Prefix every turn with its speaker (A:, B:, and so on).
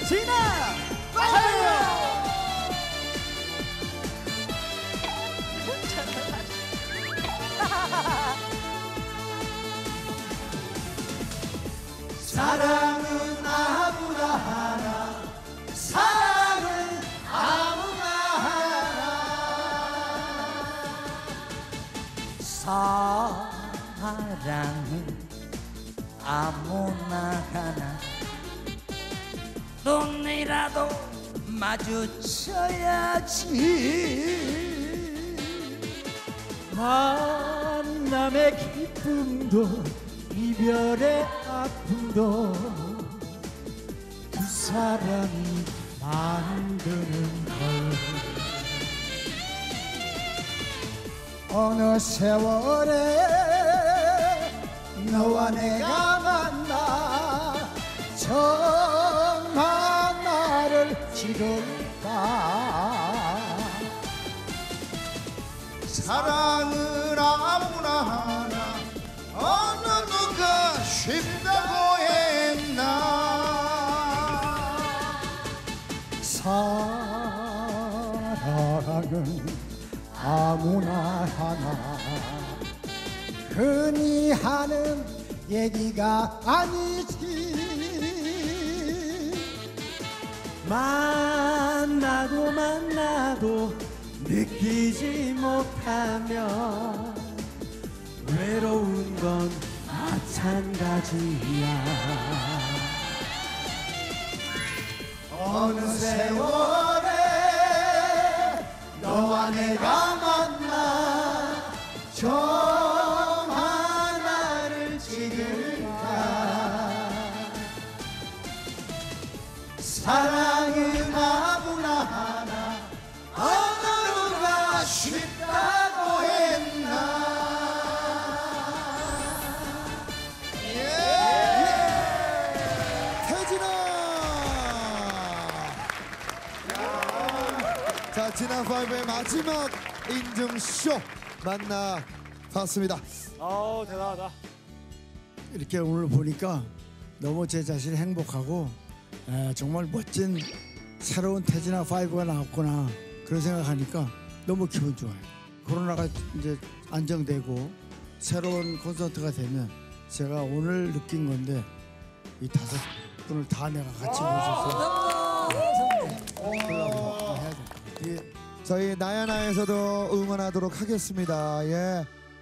A: 지나 파이어. 사랑은 아무나 하나, 사랑은 아무나 하나, 사랑은 아무나 하나. 눈이라도 마주쳐야지. 만남의 기쁨도 이별의 아픔도 두 사람이 만드는 걸. 어느 세월에 너와 내가 만나 정말 나를 지를까.
B: 사랑은 아무나 하나 어느 누가 쉽다고 했나.
A: 사랑은 아무나 하나 흔히 하는 얘기가 아니지. 만나도 만나도 느끼지 못하면 외로운 건 마찬가지야. 어느 세월에 너와 내가 만나 정 하나를 찍을까. 사랑은 아무나 하나 어느 누가 쉽다고 했나.
B: 자, 지나5의 마지막 인증쇼 만나봤습니다.
C: 대단하다.
A: 이렇게 오늘 보니까 너무 제 자신이 행복하고 정말 멋진 새로운 태진아 5가 나왔구나 그런 생각하니까 너무 기분 좋아요. 코로나가 이제 안정되고 새로운 콘서트가 되면 제가 오늘 느낀 건데 이 5분을 다 내가 같이 모셔서 해야 돼.
B: 저희 나야나에서도 응원하도록 하겠습니다. 예.